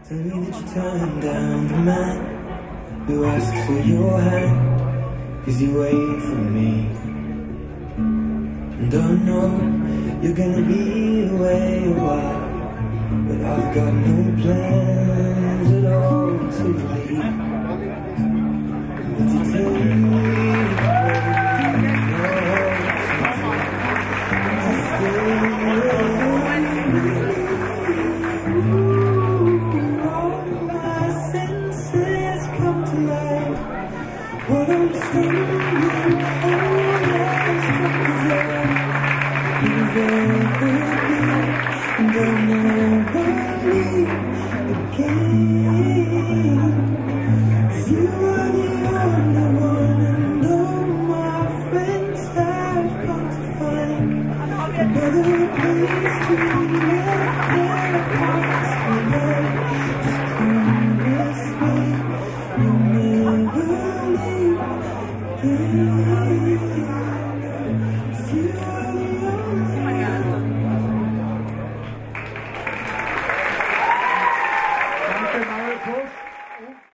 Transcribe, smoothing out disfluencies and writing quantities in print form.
Tell me that you turned down the man who asked for your hand, 'cause you wait for me. And I know you're gonna be away a while, but I've got no plans at all to leave. Would you tell me what I'm saying, and I'll never leave again. 'Cause you are the only one, and all my friends have come to find another place to let their hearts collide. Just promise me you'll never leave again.